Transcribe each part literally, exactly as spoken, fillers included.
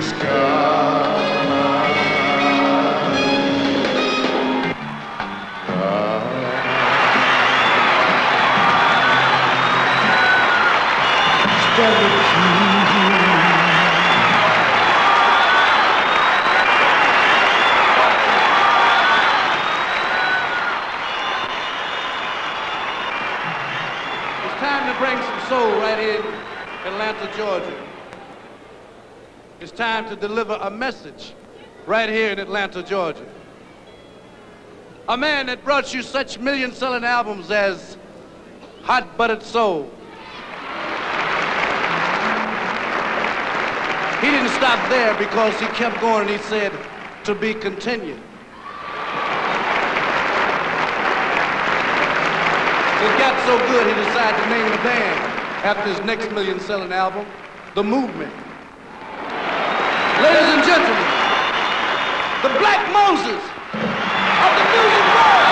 It's time to deliver a message right here in Atlanta, Georgia. A man that brought you such million-selling albums as Hot Buttered Soul. He didn't stop there because he kept going and he said, to be continued. It got so good he decided to name the band after his next million-selling album, The Movement. Ladies and gentlemen, the Black Moses of the music world.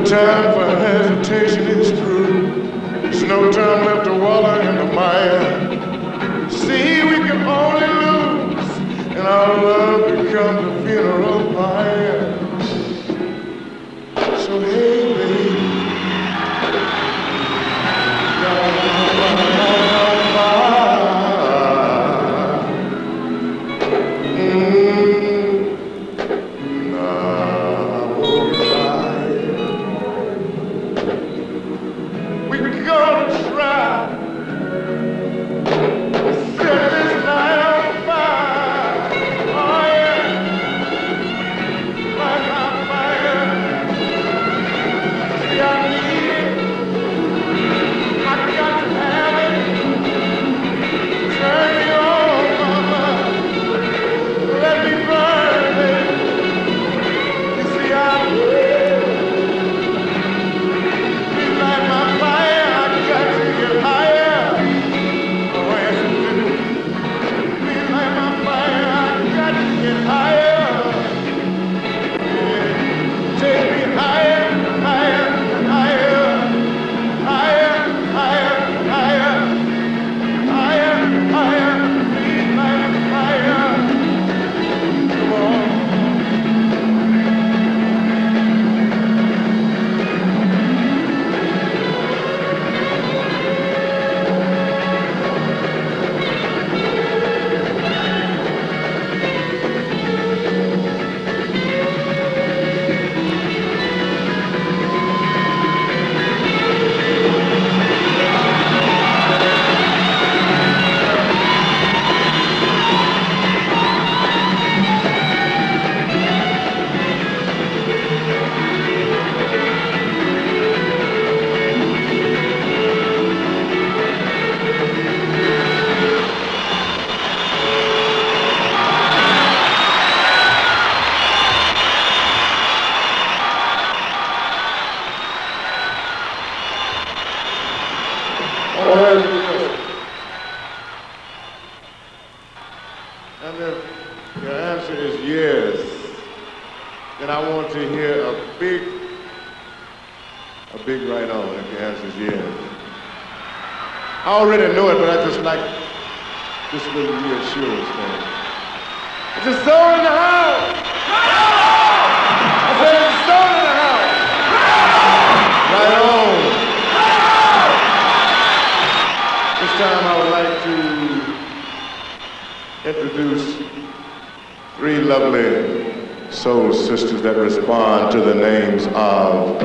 time for hesitation is through. There's no time left to wallow in the mire. See, we can only lose, and our love becomes a funeral pyre. So hey, baby, I already know it, but I just like this little reassurance thing. It's a soul in the house! I said it's a soul in the house! Right on! This time I would like to introduce three lovely soul sisters that respond to the names of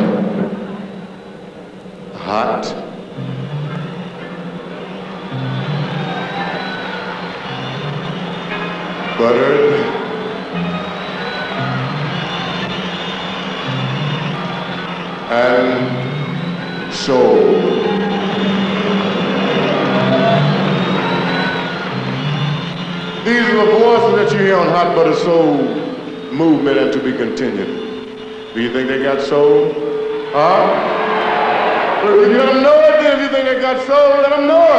Hot, Buttered, and Soul. These are the voices that you hear on Hot Butter Soul Movement and to be continued. Do you think they got soul? Huh? Well, if you let them know it, then if you think they got soul, let them know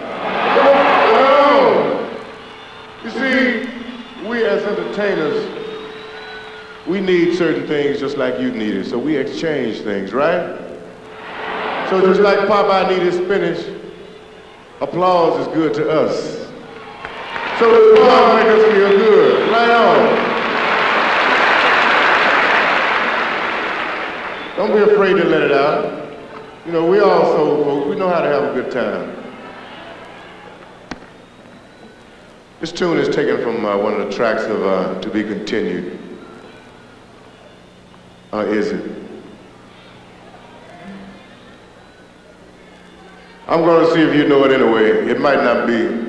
it. Oh. You see, we as entertainers, we need certain things just like you need it, so we exchange things, right? So just like Popeye needed spinach, applause is good to us. So the applause makes us feel good, right on. Don't be afraid to let it out. You know, we all soul folks, we know how to have a good time. This tune is taken from uh, one of the tracks of uh, To Be Continued. Uh, is it? I'm going to see if you know it anyway. It might not be.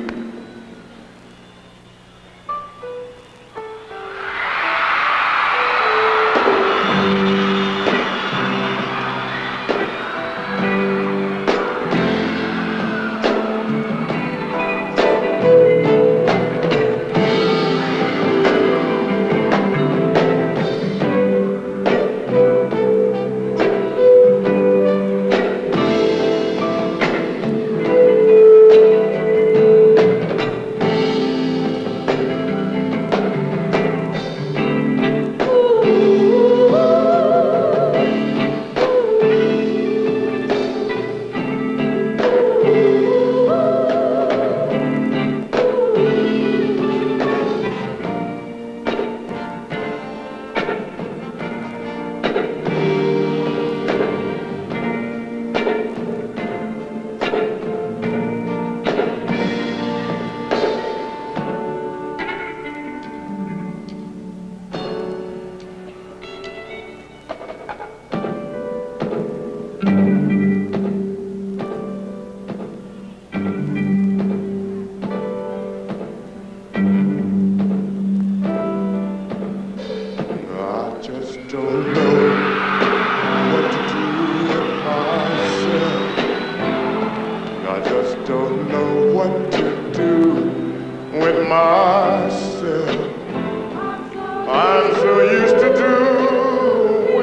myself. I'm so used to doing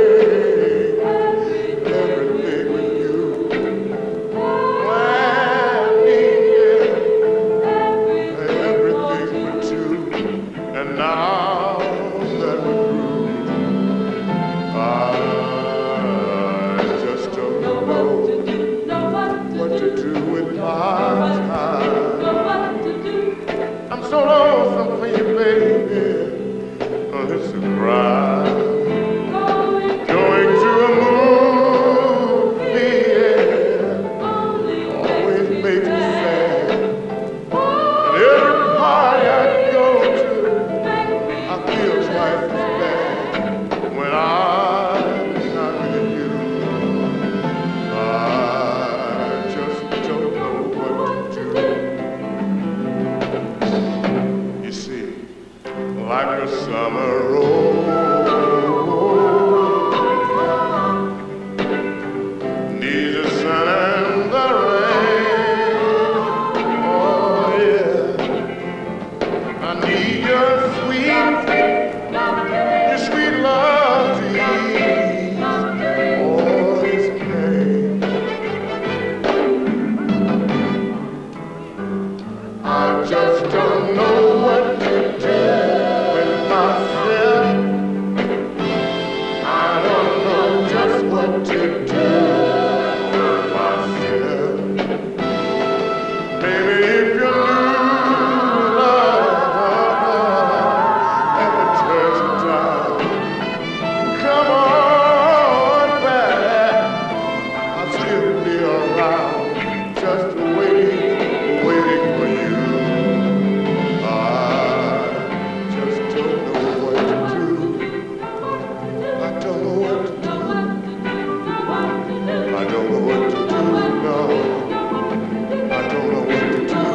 everything with you. Planning everything for two. And now that we're through, I just don't know what to do with my time. I'm so lonesome for you, baby. Oh, it's a cry. Going to a movie, yeah, always makes me sad. And every party I go to, I feel twice as bad when I'm not with you. I just don't know what to do. You see, like a summer road needs the sun and the rain. Oh yeah, I need your sweet, your sweet love to ease all this pain. I just don't know what to do with myself. I don't know just what to do with myself. Baby, if you knew love and the turns of time, come on back. I'll still be around, just waiting, waiting for you. I just don't know what to do. I don't know what to do. I don't know what to do, no. I don't know what to do.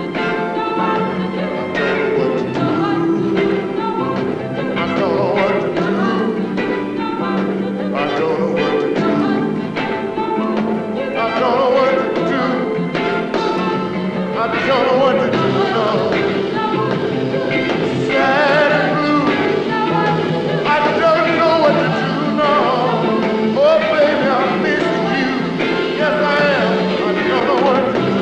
I don't know what to do. I don't know what to do. I don't know what to do. I don't know what to do, no. Sad and blue. I don't know what to do, no. Oh, baby, I'm missing you. Yes, I am. I don't know what to do.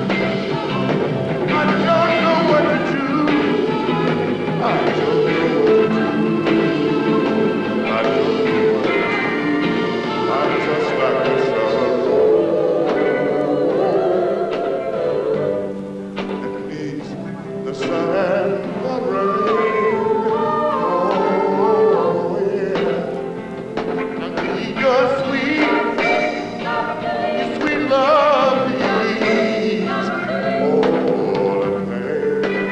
I don't know what to do. I don't know what to do. I don't know what to do. I'm just like a sorrow that needs the sun and the rain. Oh, yeah. I need your sweet, your sweet love to ease all the pain.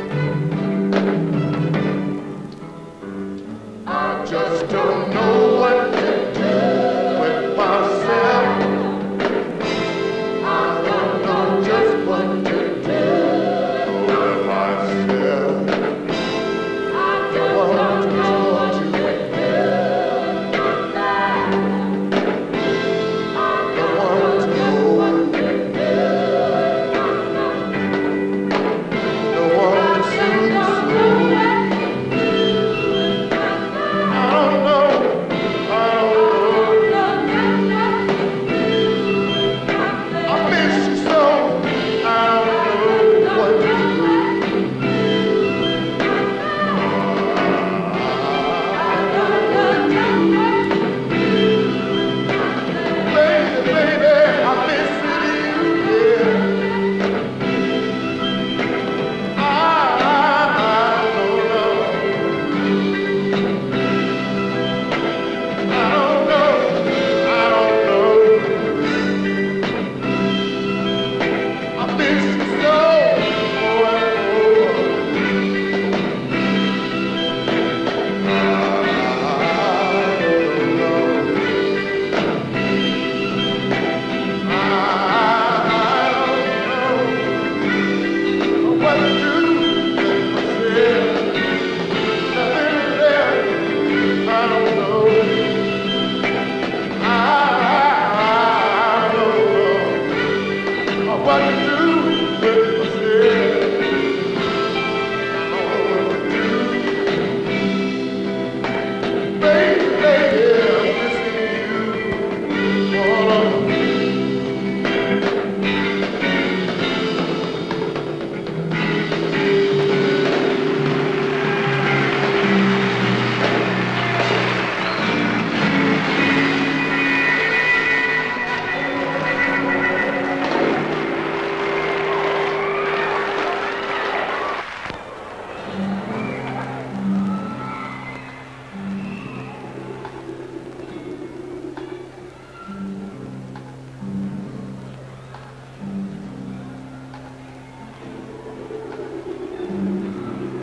I just don't know what to do with myself. I don't know just what to do with myself.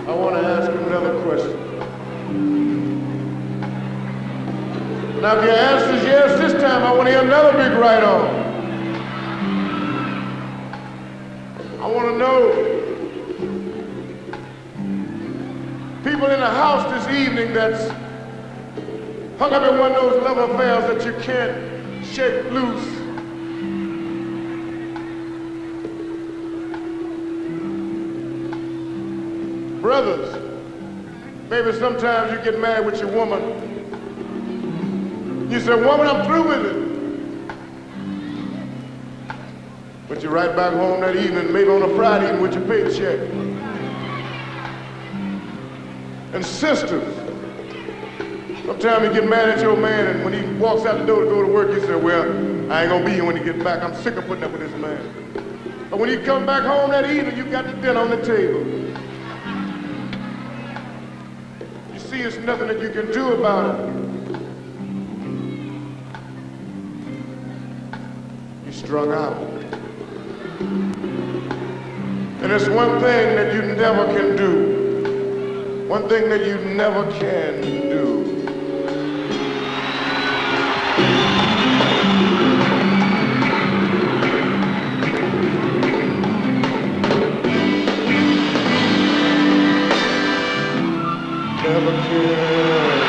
I want to ask another question. Now, if your answer is yes this time, I want to hear another big right on. I want to know, people in the house this evening that's hung up in one of those love affairs that you can't shake loose. Brothers, maybe sometimes you get mad with your woman. You say, woman, I'm through with it. But you're right back home that evening, maybe on a Friday evening with your paycheck. And sisters, sometimes you get mad at your man, and when he walks out the door to go to work, you say, well, I ain't gonna be here when he gets back. I'm sick of putting up with this man. But when you come back home that evening, you got the dinner on the table. You see, it's nothing that you can do about it. You're strung out. And it's one thing that you never can do. One thing that you never can do. Never can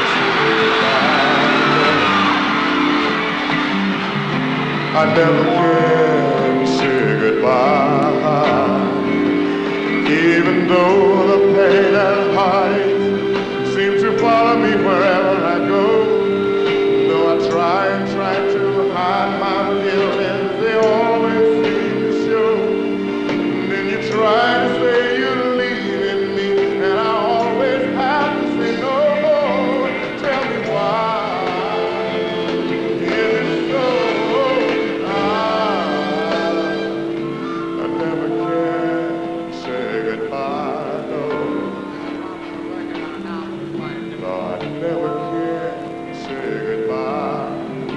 I never can say goodbye. Even though the pain and heartache seem to follow me wherever I go, though I try and try to hide my feelings, they always seem to show. And then you try to say you're leaving me, and I always have to say no. Tell me why is it so? I, I never can say goodbye, no. No, I never can say goodbye.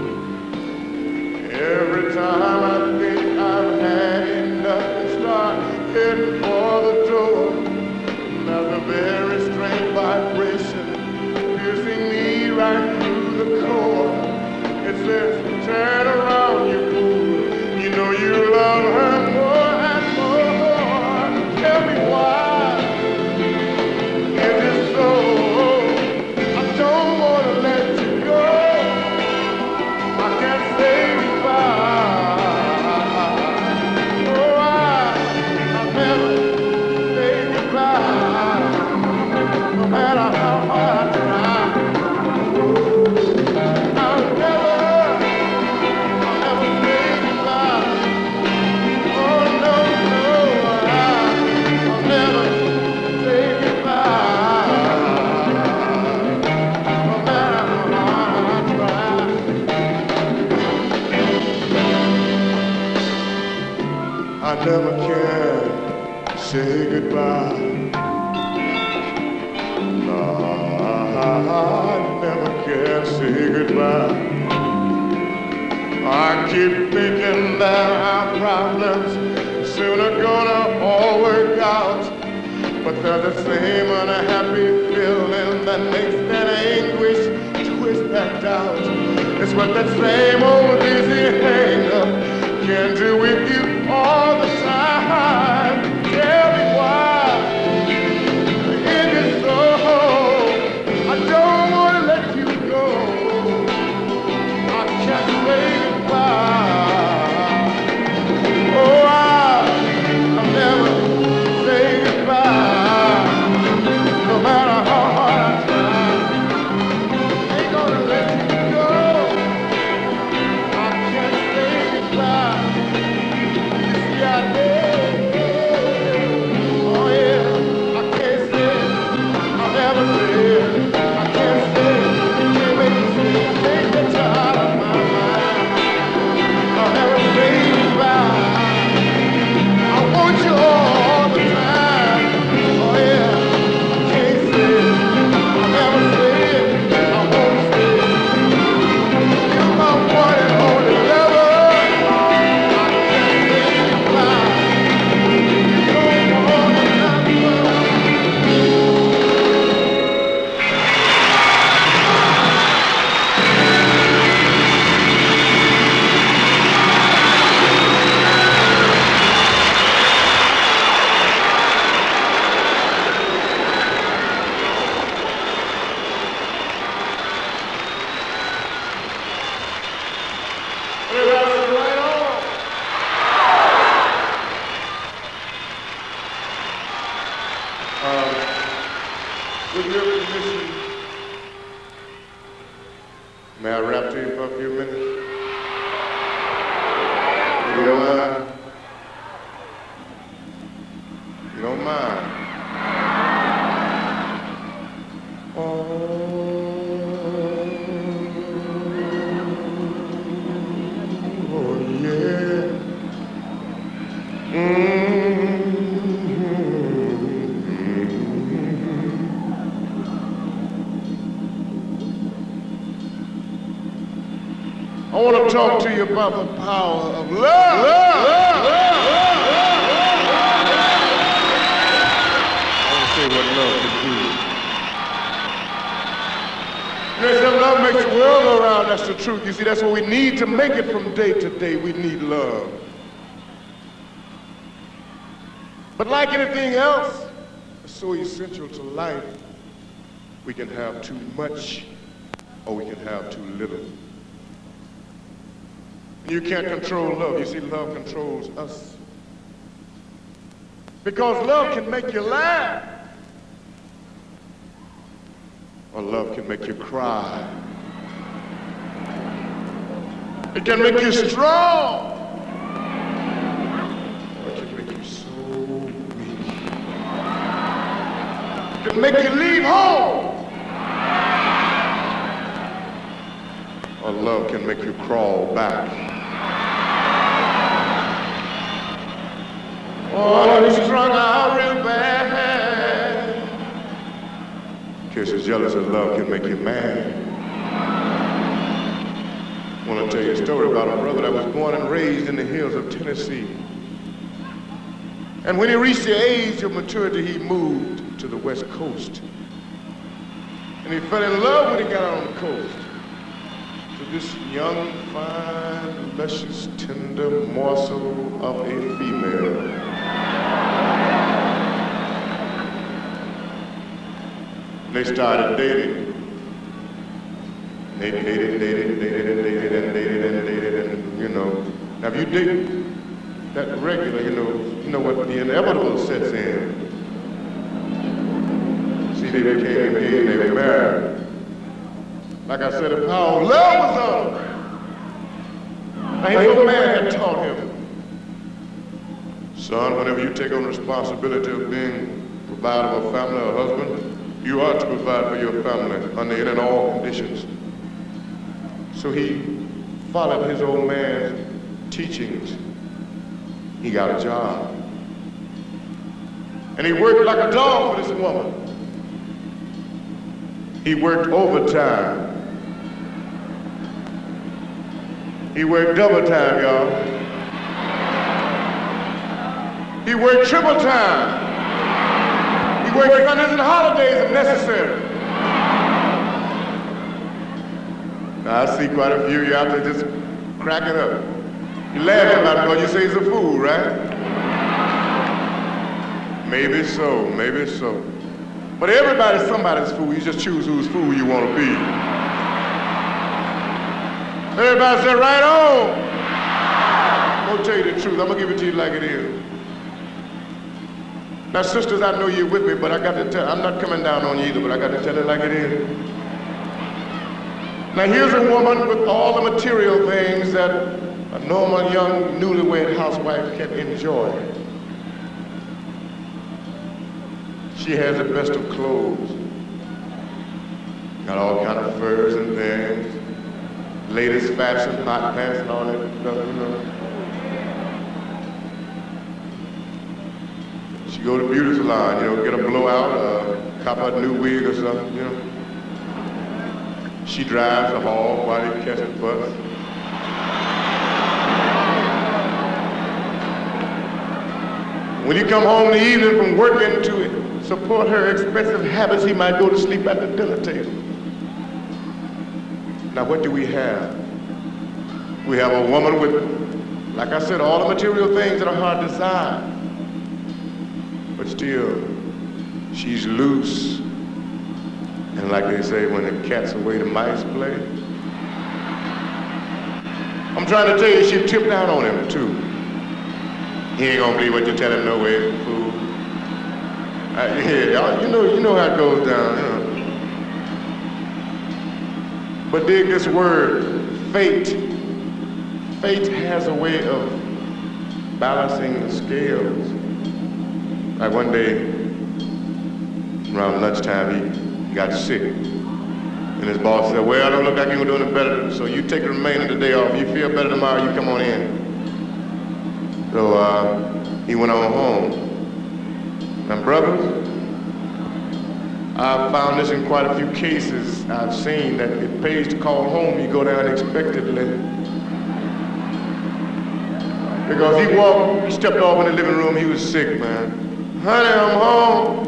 Every time I think I've had enough and start heading for the door, there's a very strange vibration piercing me right through the core. It says, turn around, you fool. You know you love her more and more. Tell me why is it so? I don't want to let you go. I can't say goodbye. Oh, I, I'll never say goodbye. No matter how hard I try. I'll never, I'll never say goodbye. Oh, no, no, I, I'll never say goodbye. No matter how hard I try. I never can say goodbye. No, I never can say goodbye. I keep thinking that our problems soon are gonna all work out. But there's the same unhappy feeling that makes that anguish twist that doubt. It's what that same old dizzy hang-up can do with you all the time. Tell me why it is so. I don't want to let you go. I can't say goodbye. Oh, I, I'll never say goodbye. No matter how hard I try, ain't gonna let you go. I can't say goodbye. You see, I Uh, with your permission, may I rap to you for a few minutes? You don't mind? You don't mind? Oh, oh yeah. Mm-hmm. I want to talk to you about the power of love. Love, love, love, love, love. I want to say what love can do. You know, if love makes the world go round, that's the truth. You see, that's what we need to make it from day to day. We need love. But like anything else, it's so essential to life. We can have too much, or we can have too little. You can't control love. You see, love controls us. Because love can make you laugh. Or love can make you cry. It can make you strong. Or it can make you so weak. It can make you leave home. Or love can make you crawl back. Oh, he's strung out real bad. In case you're jealous of love can make you mad. I want to tell you a story about a brother that was born and raised in the hills of Tennessee. And when he reached the age of maturity, he moved to the West Coast. And he fell in love when he got on the coast. To this young, fine, luscious, tender morsel of a female. They started dating. They dated, dated, dated, and dated, and dated, and dated, and you know. Now if you date that regular, you know, you know what the inevitable sets in. See, they became engaged and they were married. Like I said, the power of love was on them. Now his old man had taught him, son, whenever you take on the responsibility of being provider of a family or husband, you ought to provide for your family under any and all conditions. So he followed his old man's teachings. He got a job. And he worked like a dog for this woman. He worked overtime. He worked double time, y'all. He worked triple time. He worked Sundays and holidays if necessary. Now, I see quite a few of you out there just cracking up. You laugh about it because you say he's a fool, right? Maybe so, maybe so. But everybody's somebody's fool. You just choose whose fool you want to be. Everybody say, right on. I'm going to tell you the truth. I'm going to give it to you like it is. Now, sisters, I know you're with me, but I got to tell, I'm not coming down on you either, but I got to tell it like it is. Now, here's a woman with all the material things that a normal young newlywed housewife can enjoy. She has the best of clothes. Got all kind of furs and things. Latest fashion, hot pants and all that stuff, you know. She go to the beauty salon, you know, get a blowout, uh, cop a new wig or something, you know. She drives the hall while they catch the bus. When you come home in the evening from working to support her expensive habits, he might go to sleep at the dinner table. Now, what do we have? We have a woman with, like I said, all the material things that are hard to desire. But still, she's loose. And like they say, when the cat's away, the mice play. I'm trying to tell you, she tipped out on him, too. He ain't gonna believe what you tell him, no way, fool. Uh, yeah, you know, you know how it goes down. You know. But dig this word, fate. Fate has a way of balancing the scales. Like one day, around lunchtime, he got sick. And his boss said, well, I don't look like you're doing it better, so you take the remainder of the day off. You feel better tomorrow, you come on in. So uh, he went on home. Now, brothers, I've found this in quite a few cases I've seen that it pays to call home. You go down unexpectedly. Because he walked, he stepped off in the living room, he was sick, man. Honey, I'm home.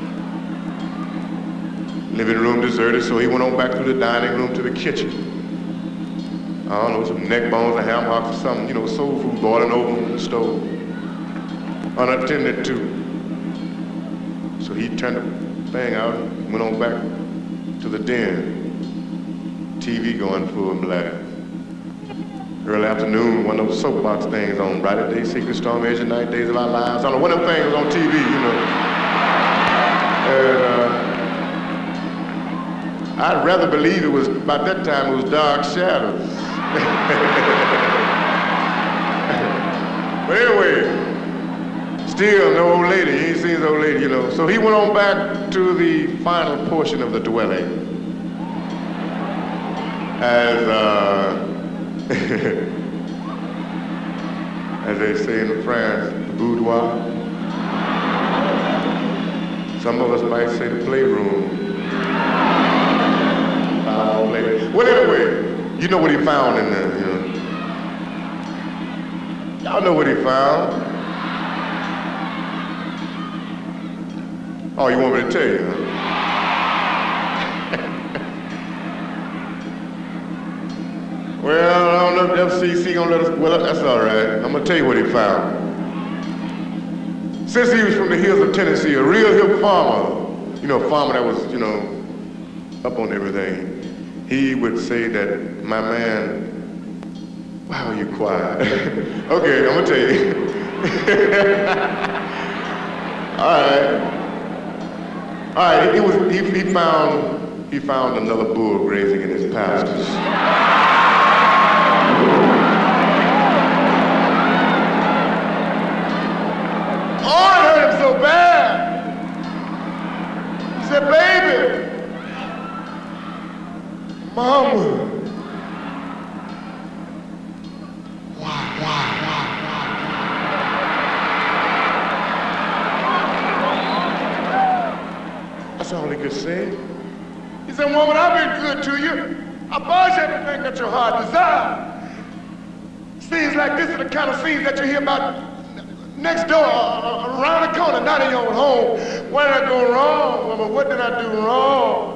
Living room deserted, so he went on back through the dining room to the kitchen. I don't know, some neck bones, a ham hocks or something, you know, soul food boiling over on the stove. Unattended to. So he turned the thing out and went on back to the den. T V going full blast. Early afternoon, one of those soapbox things on Brighter Day, Secret Storm, Edge of Night, Days of Our Lives. I don't know, one of them things was on T V, you know. And, uh, I'd rather believe it was, by that time, it was Dark Shadows. But anyway, still no old lady. He ain't seen his old lady, you know. So he went on back to the final portion of the dwelling. As, uh, as they say in France, the boudoir. Some of us might say the playroom. Well, anyway, you know what he found in there, you know. Y'all know what he found. Oh, you want me to tell you, huh? Well, I don't know if F C C gonna let us, well, that's all right. I'm gonna tell you what he found. Since he was from the hills of Tennessee, a real hip farmer, you know, a farmer that was, you know, up on everything, he would say that, my man, why are you quiet? Okay, I'm gonna tell you. All right. All right, he, was, he, he, found, he found another bull grazing in his pastures. Oh, it hurt him so bad. He said, baby, Mama. Why, why, why, why? That's all he could say. He said, woman, I've been good to you. I bought you everything that your heart desired. Scenes like this are the kind of scenes that you hear about next door, uh, around the corner, not in your own home. Where did I go wrong, woman? What did I do wrong?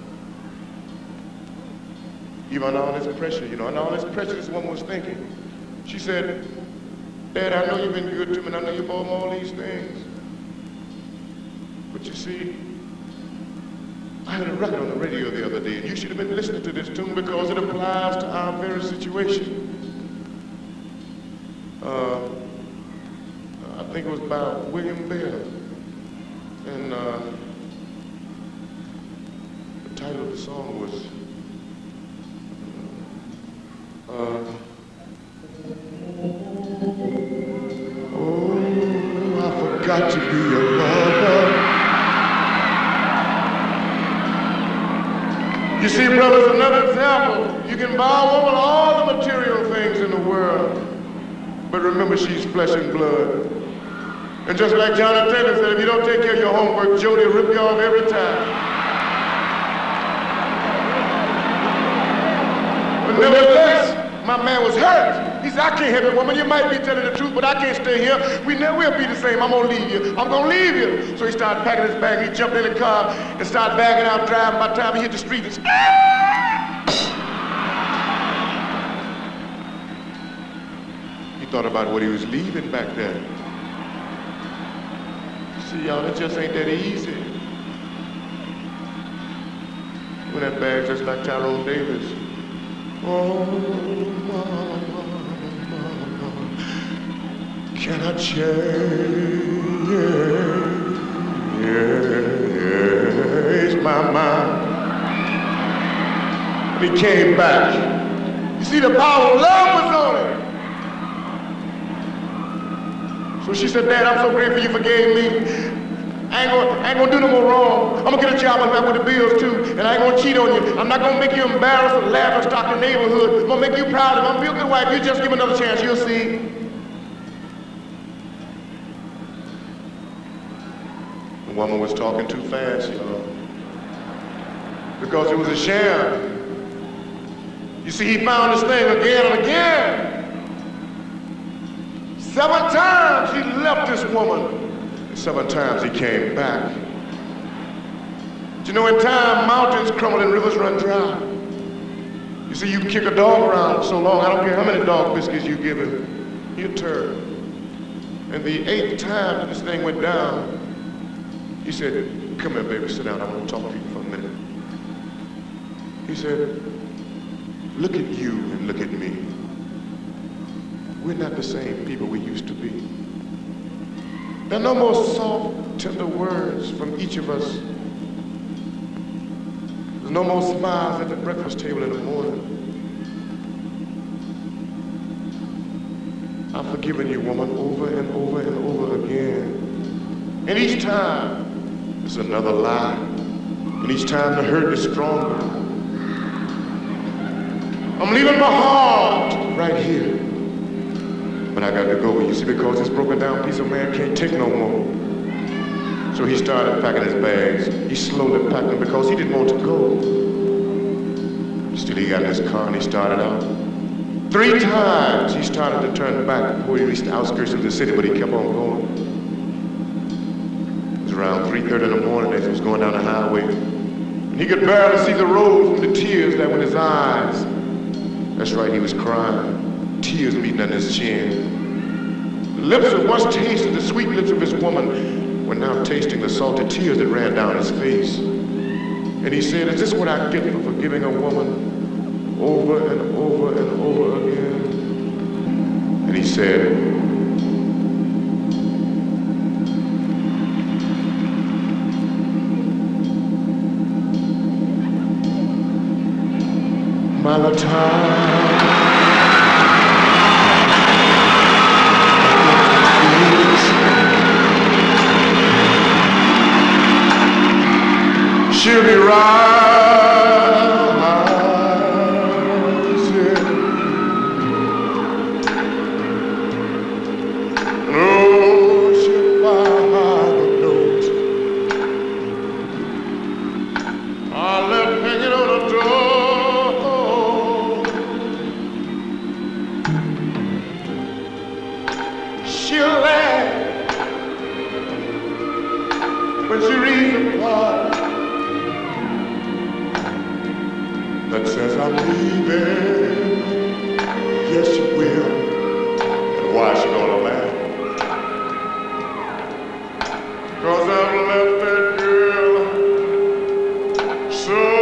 Even under all this pressure, you know, under all this pressure, this woman was thinking. She said, Dad, I know you've been good to me, and I know you bought me all these things. But you see, I heard a record on the radio the other day, and you should have been listening to this tune because it applies to our very situation. Uh, I think it was by William Bell. And uh, the title of the song was, Uh, oh, I forgot to be your lover. You see, brothers, another example. You can buy a woman all the material things in the world, but remember she's flesh and blood. And just like John Taylor said, if you don't take care of your homework, Jody will rip you off every time. But nevertheless, my man was hurt. He said, I can't help it, woman. You might be telling the truth, but I can't stay here. We never will be the same. I'm gonna leave you. I'm gonna leave you. So he started packing his bag. He jumped in the car and started bagging out, driving. By the time he hit the street, he, he thought about what he was leaving back there. See, y'all, it just ain't that easy. When that bag just like Tyrone Davis. Oh, mama, mama, can I change? Yes, my mind. And he came back. You see, the power of love was on him. So she said, Dad, I'm so grateful you forgave me. I ain't gonna, I ain't gonna do no more wrong. I'm gonna get a job and back with the bills too, and I ain't gonna cheat on you. I'm not gonna make you embarrassed or laugh or stock the neighborhood. I'm gonna make you proud of me. I'm gonna be a good wife. You just give me another chance, you'll see. The woman was talking too fast, y'all. Because it was a sham. You see, he found this thing again and again. Seven times he left this woman. And seven times he came back. But you know, in time, mountains crumble and rivers run dry. You see, you kick a dog around so long, I don't care how many dog biscuits you give him, he'll turn. And the eighth time that this thing went down, he said, come here, baby, sit down. I want to talk to you for a minute. He said, look at you and look at me. We're not the same people we used to be. There are no more soft, tender words from each of us. There's no more smiles at the breakfast table in the morning. I've forgiven you, woman, over and over and over again. And each time, it's another lie. And each time the hurt is stronger. I'm leaving my heart right here. But I got to go, you see, because this broken down piece of man can't take no more. So he started packing his bags. He slowly packed them because he didn't want to go. Still, he got in his car and he started out. Three times he started to turn back before he reached the outskirts of the city, but he kept on going. It was around three thirty in the morning as he was going down the highway. And he could barely see the road from the tears that were in his eyes. That's right, he was crying. Tears meeting on his chin. The lips that once tasted the sweet lips of his woman were now tasting the salty tears that ran down his face. And he said, is this what I get for forgiving a woman over and over and over again? And he said, by the time she'll be rising. Oh, she'll find the note I left hanging on the door. She'll laugh when she reads the part that says I'm leaving. Yes, she will. And why is she gonna laugh? Cause I've left that girl so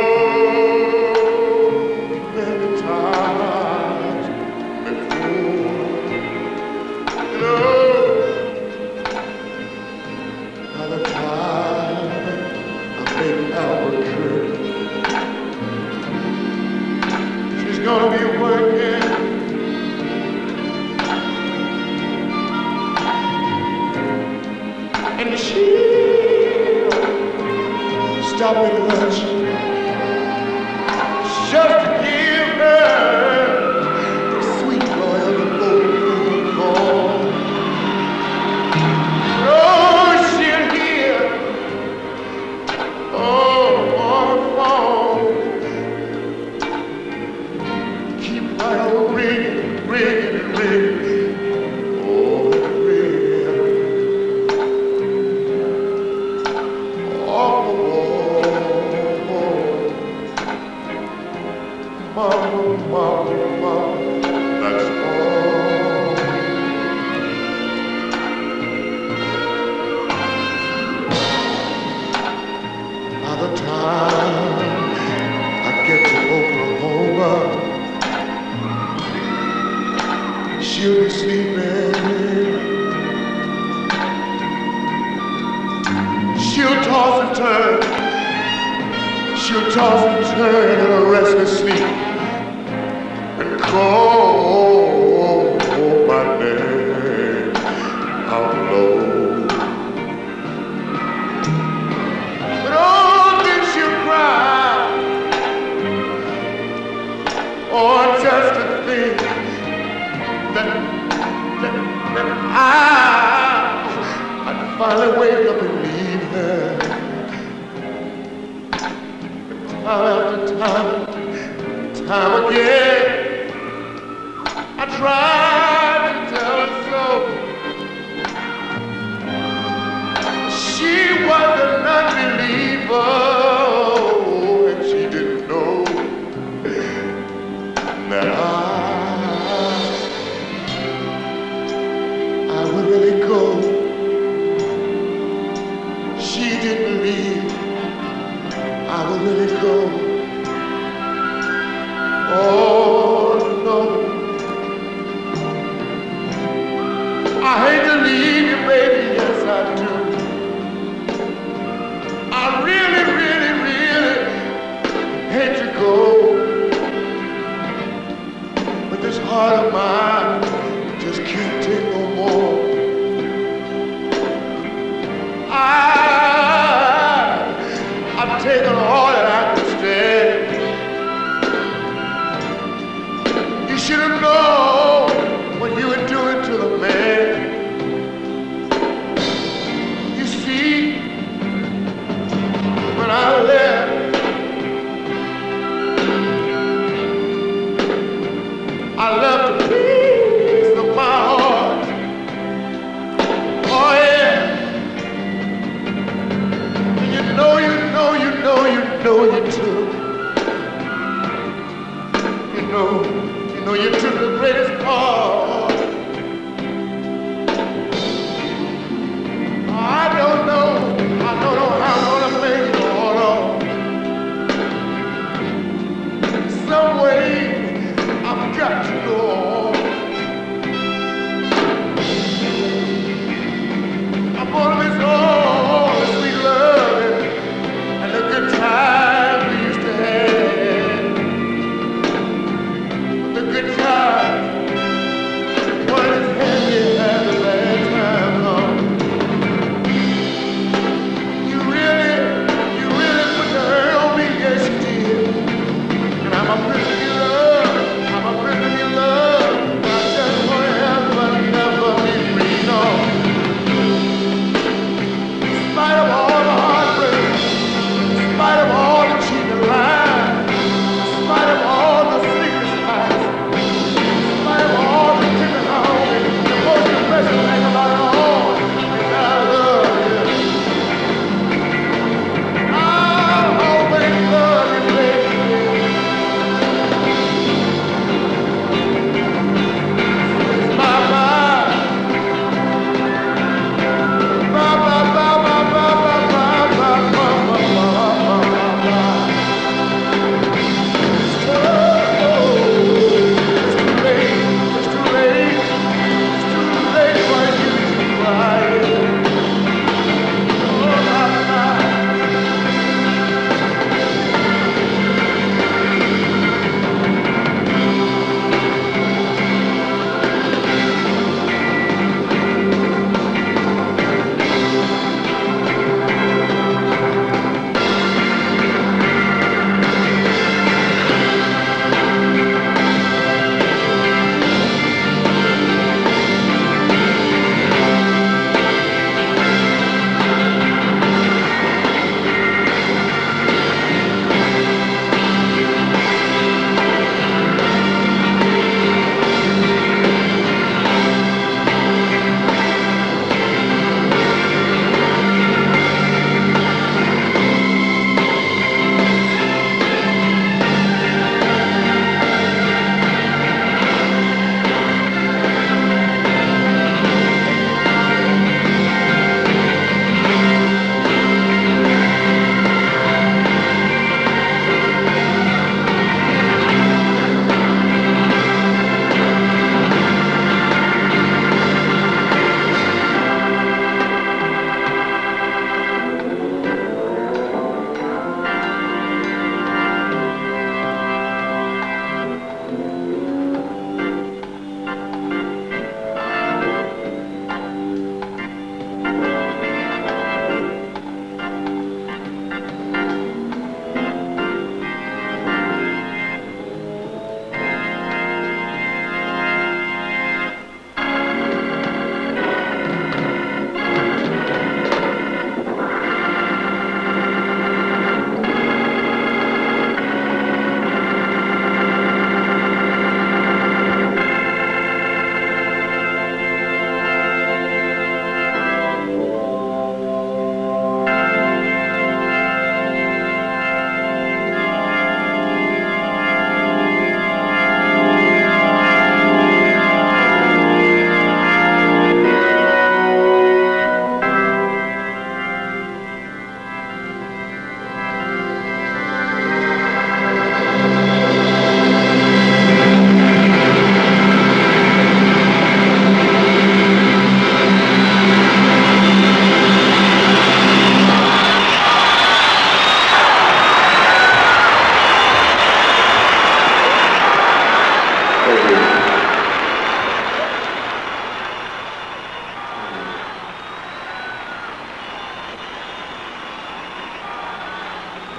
many times before. You know, by the time I make Albuquerque, gonna be working and she'll stop at lunch just to give her the sweet loyal golden call. Oh, she'll hear oh, on the phone. Ring, ring, ring, oh, ring, oh, mama, mama, mama, that's all. By the time I get to Oklahoma, she'll be sleeping. She'll She'll toss and turn in a restless sleep and call my name out low. But oh, then she'll cry, oh, just to think that, that, that I, I'd finally wake up and leave her. Time after time, time again, I tried to tell her so. She was an unbeliever, and she didn't know that I, I would really go. She didn't believe I would really go. Oh no, I hate to leave you, baby, yes I do. I really, really, really hate to go. But this heart of mine just can't take no more. I I've taken all that I could stand. You should have known what you were doing to the man. You see, when I left, I left a piece of my heart. Oh yeah. You know, you know, you know, you know you took. You know, you know you took the greatest part. I don't know, I don't know how I'm gonna make it all on. Some way I've got to go on. I'm gonna miss all the sweet love and the good times we used to have. The good times.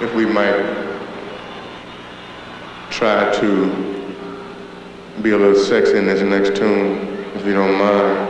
if we might try to be a little sexy in this next tune, if you don't mind.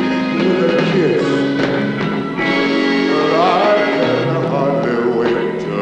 But I can hardly wait to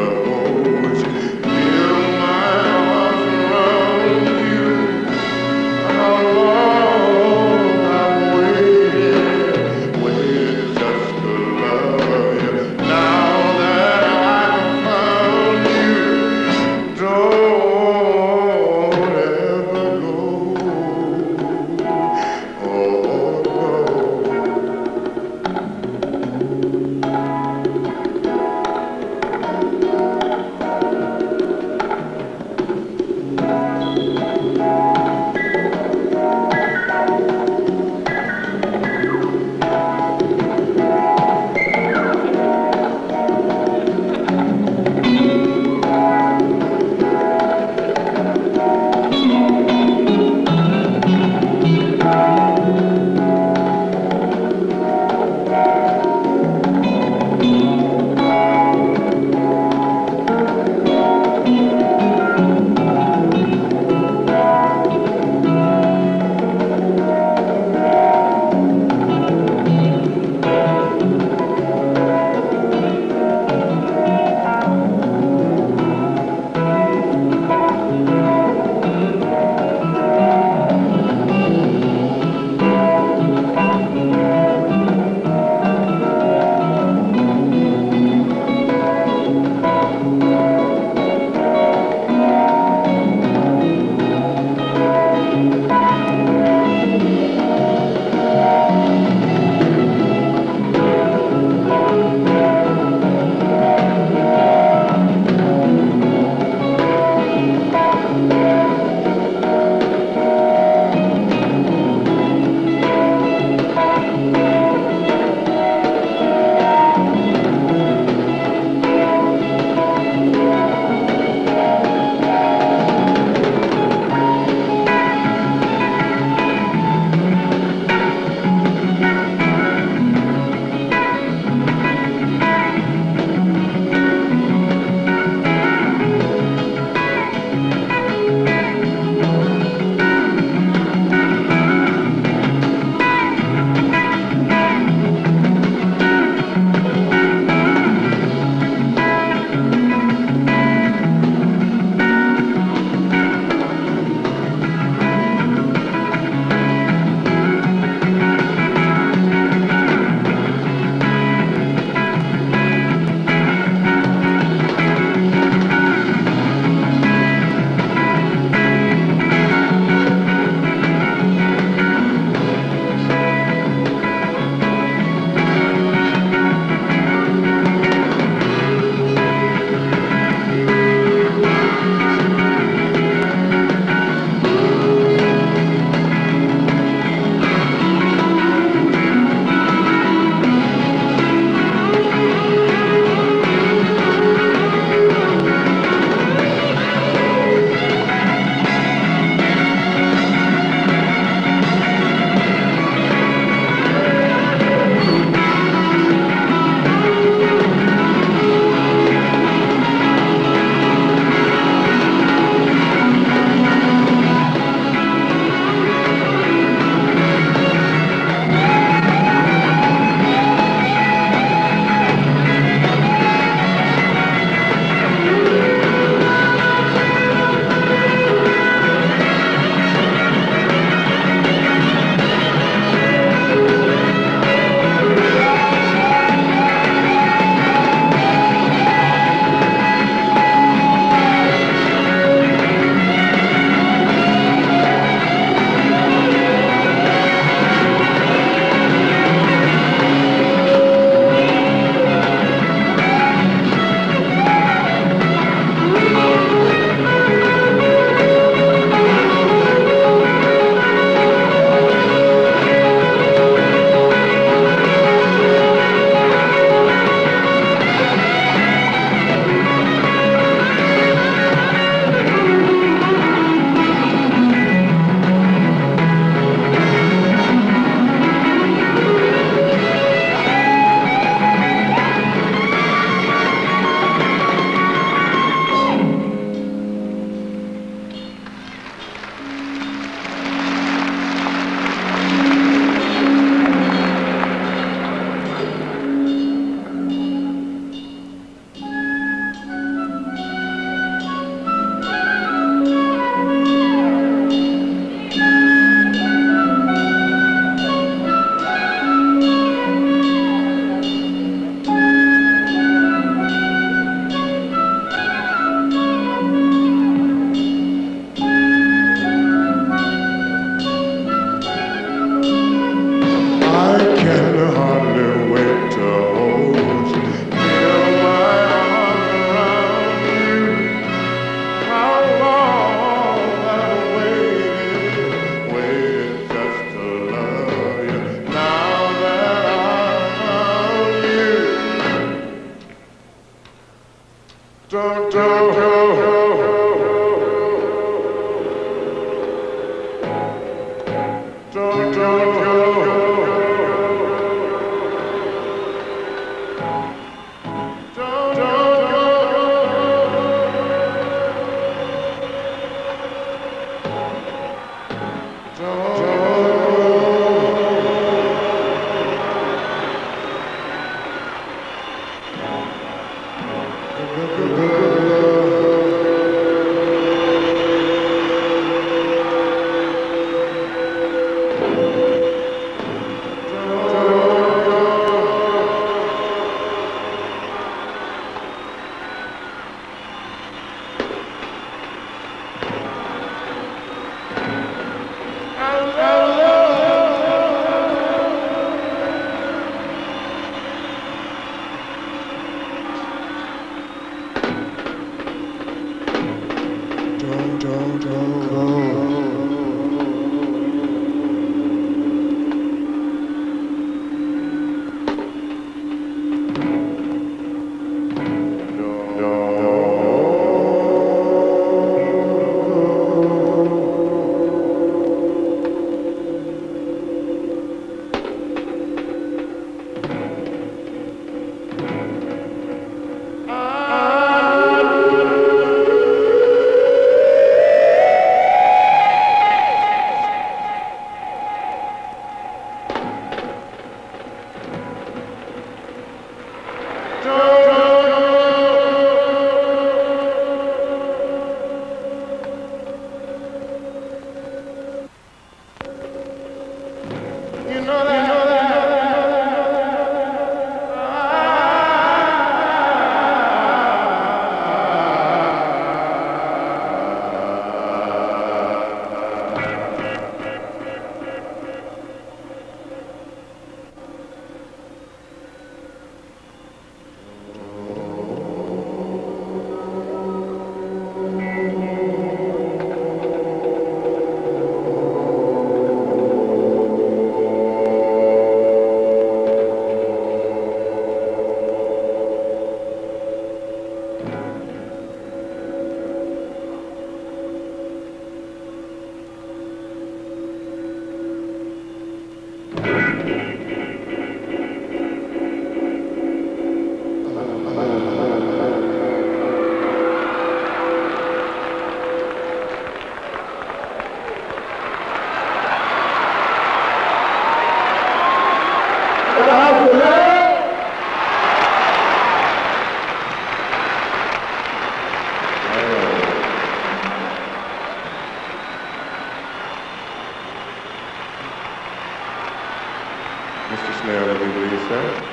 Don't, don't, don't, don't, don't. Mister Snell, if you please, sir.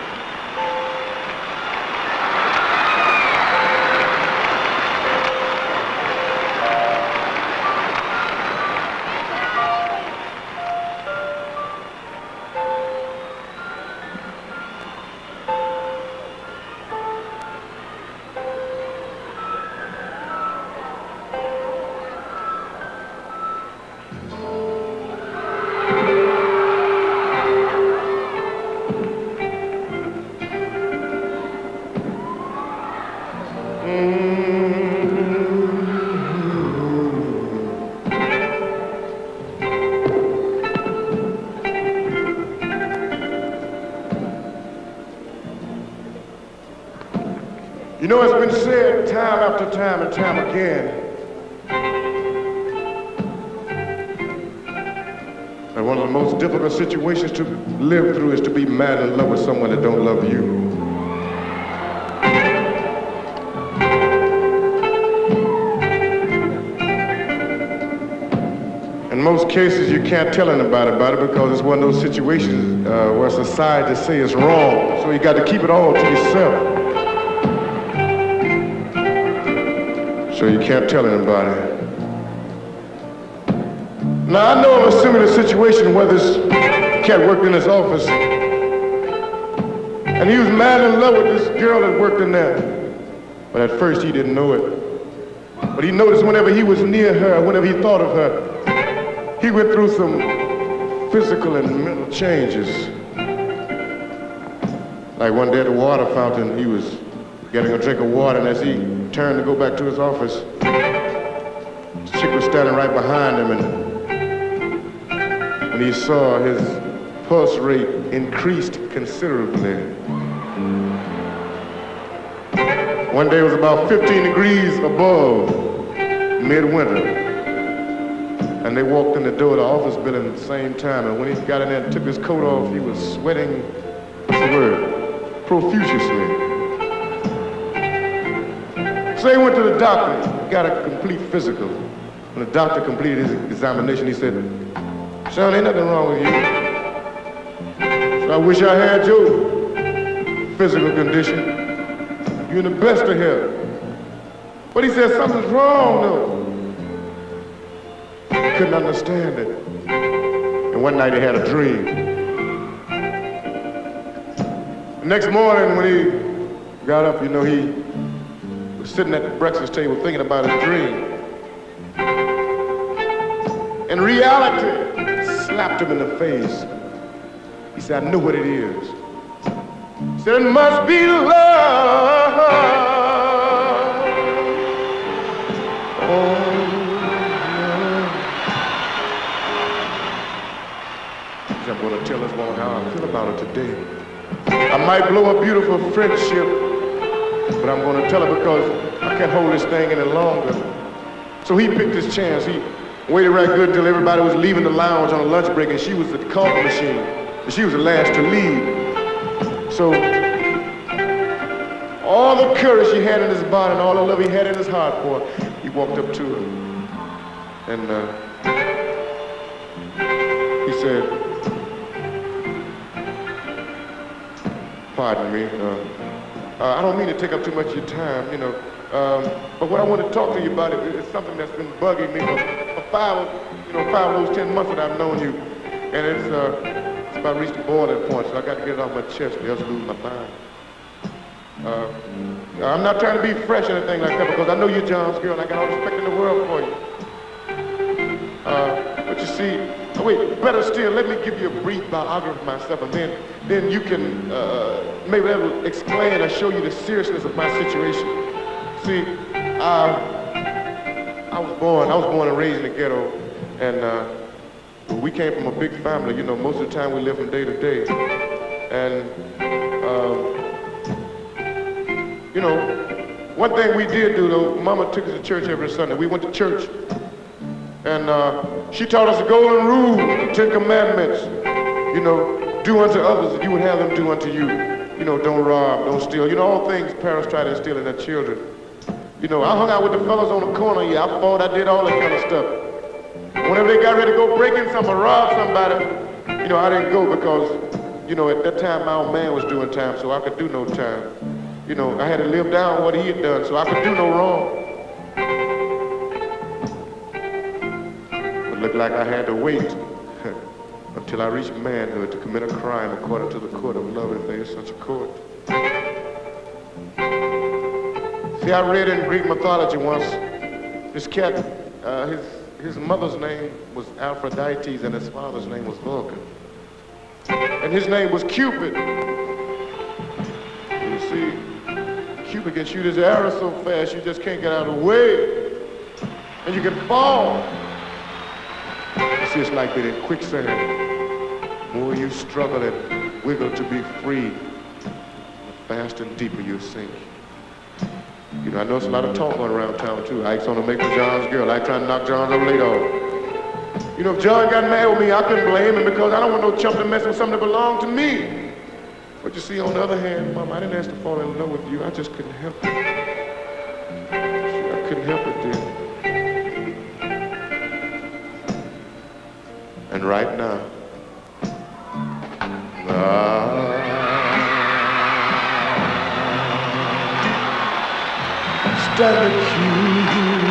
You know, it's been said time after time and time again that one of the most difficult situations to live through is to be mad in love with someone that don't love you. In most cases, you can't tell anybody about it because it's one of those situations uh, where society says it's wrong, so you got to keep it all to yourself. So you can't tell anybody. Now, I know of a similar situation where this cat worked in his office, and he was mad in love with this girl that worked in there. But at first, he didn't know it. But he noticed whenever he was near her, whenever he thought of her, he went through some physical and mental changes. Like one day at the water fountain, he was getting a drink of water, and as he turned to go back to his office, the chick was standing right behind him, and when he saw his pulse rate increased considerably. One day it was about fifteen degrees above midwinter. And they walked in the door of the office building at the same time. And when he got in there and took his coat off, he was sweating, what's the word? Profusely. So he went to the doctor, got a complete physical. When the doctor completed his examination, he said, "Son, ain't nothing wrong with you. So I wish I had your physical condition. You're in the best of health." But he said, "Something's wrong, though." Couldn't understand it. And one night he had a dream. The next morning when he got up, you know, he was sitting at the breakfast table thinking about his dream. And reality slapped him in the face. He said, "I know what it is." He said, "It must be love." Oh. I'm going to tell this woman how I feel about her today. I might blow a beautiful friendship, but I'm going to tell her because I can't hold this thing any longer. So he picked his chance. He waited right good until everybody was leaving the lounge on a lunch break, and she was at the coffee machine, and she was the last to leave. So all the courage he had in his body and all the love he had in his heart for her, he walked up to her, and uh, he said, "Pardon me, uh, uh, I don't mean to take up too much of your time, you know, um, but what I want to talk to you about is, is something that's been bugging me for, for five, you know, five of those ten months that I've known you, and it's, uh, it's about reached the boiling point, so I got to get it off my chest, or else lose my mind. Uh, I'm not trying to be fresh or anything like that, because I know you're John's girl, and I got all the respect in the world for you. Uh, but you see, oh wait, better still, let me give you a brief biography of myself, and then, then you can uh, maybe that will explain or show you the seriousness of my situation. See, uh, I was born, I was born and raised in the ghetto, and uh, we came from a big family. You know, most of the time we live from day to day, and uh, you know, one thing we did do though, Mama took us to church every Sunday. We went to church. And uh, she taught us the golden rule, the Ten Commandments. You know, do unto others as you would have them do unto you. You know, don't rob, don't steal. You know, all things parents try to instill in their children. You know, I hung out with the fellas on the corner. Yeah, I fought, I did all that kind of stuff. Whenever they got ready to go break in something or rob somebody, you know, I didn't go because, you know, at that time my old man was doing time, so I could do no time. You know, I had to live down what he had done, so I could do no wrong. Looked like I had to wait until I reached manhood to commit a crime according to the court of love, if there is such a court. See, I read in Greek mythology once, this cat, uh, his, his mother's name was Aphrodite and his father's name was Vulcan. And his name was Cupid. You see, Cupid can shoot his arrow so fast you just can't get out of the way. And you can fall. See, it's like being in quicksand. The more you struggle and wiggle to be free, the faster and deeper you sink. You know, I know it's a lot of talk going around town too. Ike's on to make for John's girl. Ike trying to knock John's old lady off. You know, if John got mad with me, I couldn't blame him because I don't want no chump to mess with something that belonged to me. But you see, on the other hand, Mama, I didn't ask to fall in love with you. I just couldn't help it. See, I couldn't help it, dear. And right now, I'm standing here,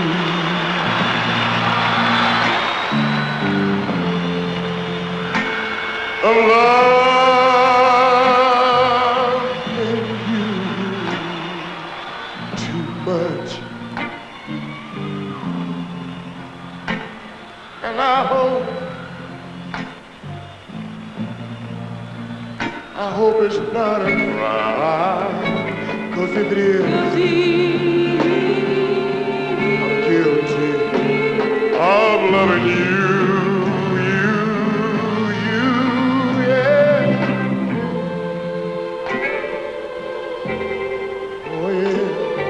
loving you too much, and I hope I hope it's not a crime, 'cause if it is, I'm guilty of loving you, you, you, yeah. Oh, yeah.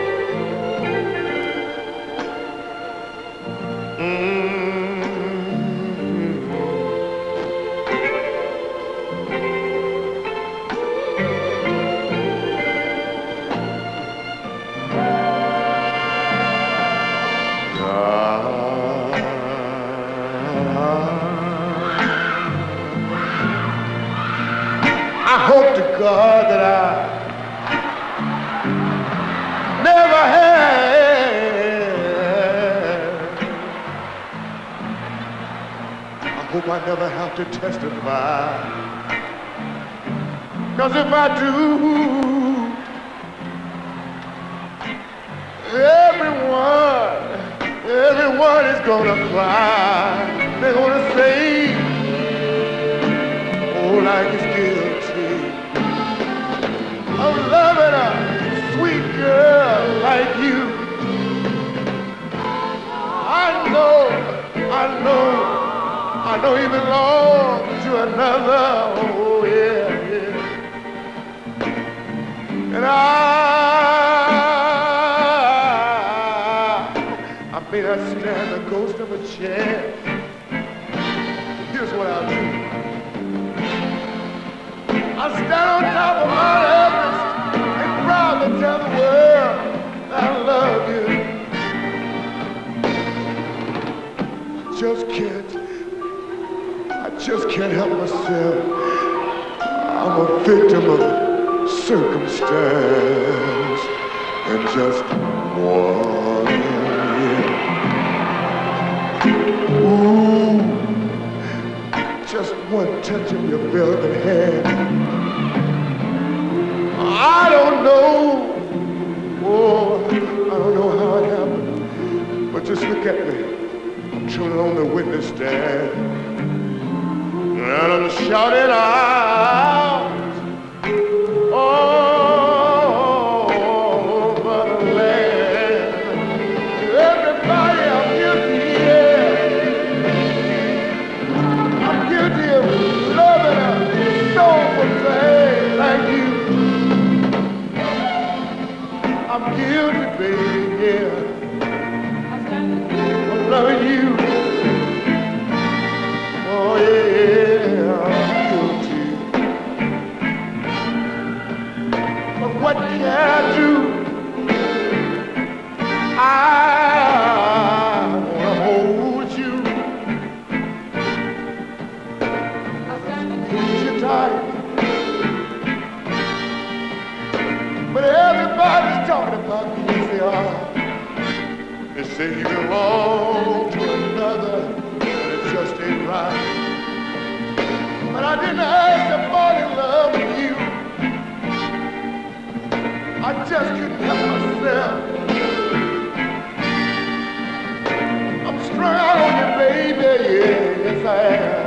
I hope to God that I never had. I hope I never have to testify. 'Cause if I do, everyone, everyone is gonna cry. They're gonna say, oh, like it's guilty of loving a sweet girl like you. I know, I know, I know you belong to another. Oh yeah, yeah. And I, I may not stand the ghost of a chance. Here's what I'll do. I'll stand on top of Mount Everest and proudly tell the world that I love you. I just can't, I just can't help myself. I'm a victim of circumstance and just one. Yeah. Ooh, just one touch of your velvet hand. I don't know, oh, I don't know how it happened, but just look at me. I'm chilling on the witness stand, and I'm shouting out, oh, motherland, everybody, I'm guilty, yeah. I'm guilty of loving a soulful thing like you. I'm guilty, baby, yeah. I'm loving you. Oh, yeah, I'm guilty. But what can I do? I wanna hold you. Hold you tight. But everybody's talking about me, yes they are. They say you belong to another, and it just ain't right. But I didn't ask to fall in love with you. I just couldn't help myself. I'm strung out on you, baby, yeah, yes I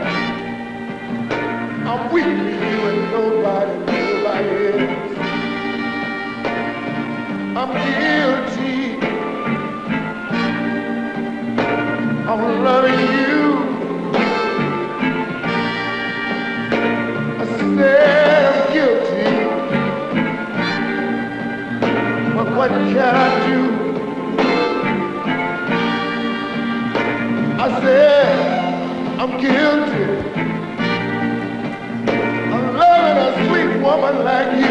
am. I'm weak for you and nobody, nobody else. I'm guilty. I'm loving you. I said I'm guilty. But what can I do? I said I'm guilty. I'm loving a sweet woman like you.